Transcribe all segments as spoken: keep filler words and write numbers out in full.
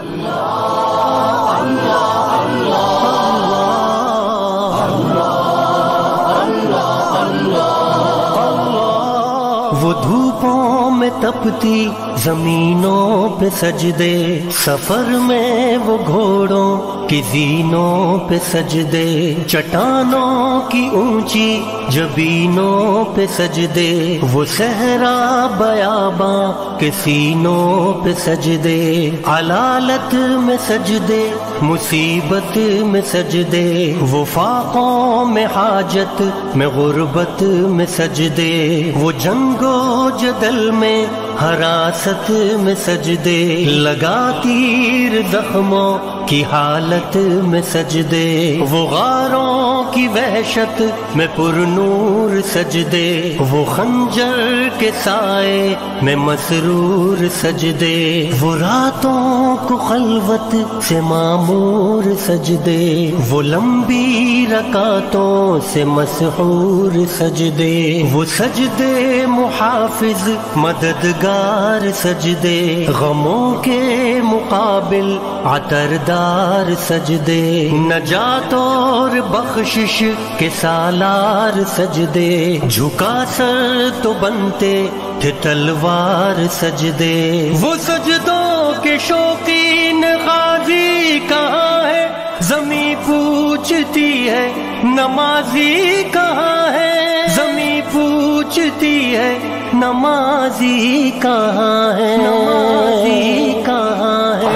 وہ دھوپوں میں تپتی زمینوں پہ سجدے، سفر میں وہ گھوڑوں کی زینوں پہ سجدے، چٹانوں کی اونچی جبینوں پہ سجدے، وہ صحرا بیاباں کے سینوں پہ سجدے، علالت میں سجدے مصیبت میں سجدے، وہ فاقوں میں حاجت میں غربت میں سجدے، وہ جنگ و جدل میں حراست میں سجدے، لگا تیر زخموں کی حالت میں سجدے، وہ غاروں کی وحشت میں پر نور سجدے، وہ خنجر کے سائے میں مسرور سجدے، وہ راتوں کو خلوت سے معمور سجدے، وہ لمبی رکعتوں سے مسحور سجدے، وہ سجدے محافظ مددگار سجدے، غموں کے مقابل عطردار سجدے، نجات اور بخشش کے سالار سجدے، جھکا سر تو بنتے تھے تلوار سجدے، وہ سجدوں کے شوقین غازی کہاں ہے، زمیں پوچھتی ہے نمازی کہاں ہے، زمیں پوچھتی ہے نمازی کہاں ہے، نمازی کہاں ہے۔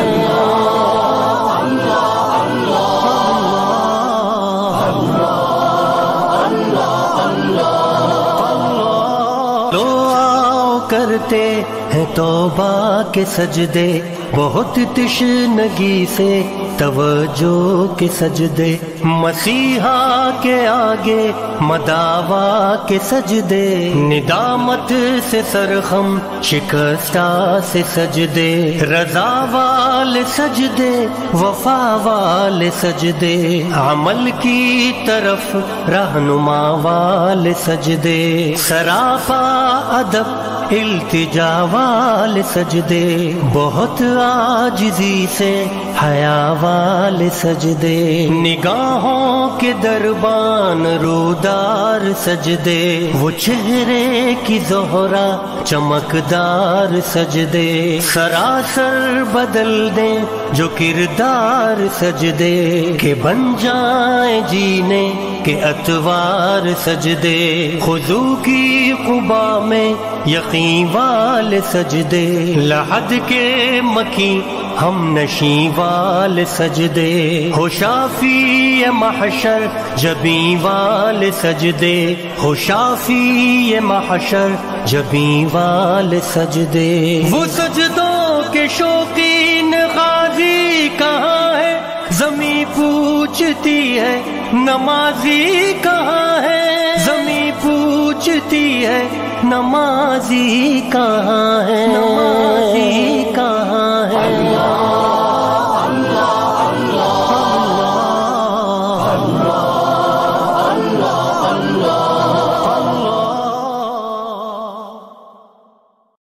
کرتے ہیں توبہ کے سجدے، بہت تشنگی سے توجہ کے سجدے، مسیحا کے آگے مداوا کے سجدے، ندامت سے سرخم شکستہ سے سجدے، رضا والے سجدے وفا والے سجدے، عمل کی طرف رہنما والے سجدے، سراپا ادب التجا والے سجدے، بہت عاجزی سے حیا والے سجدے، نگاہوں کے دربان رودار سجدے، وہ چہرے کی زہرا چمکدار سجدے، سراسر بدل دیں جو کردار سجدے، کہ بن جائیں جینے کے اتوار سجدے، خضو کی قبا میں یقین والے سجدے، لحد کے مکی ہم نشیں والے سجدے، ہو شافی محشر جبیں والے سجدے، ہو شافی محشر جبیں والے سجدے، وہ سجدوں کے شوقین غازی کہاں ہے، زمیں پوچھتی ہے نمازی کہاں ہے، زمیں پوچھتی ہے نمازی کہاں ہے، نمازی کہاں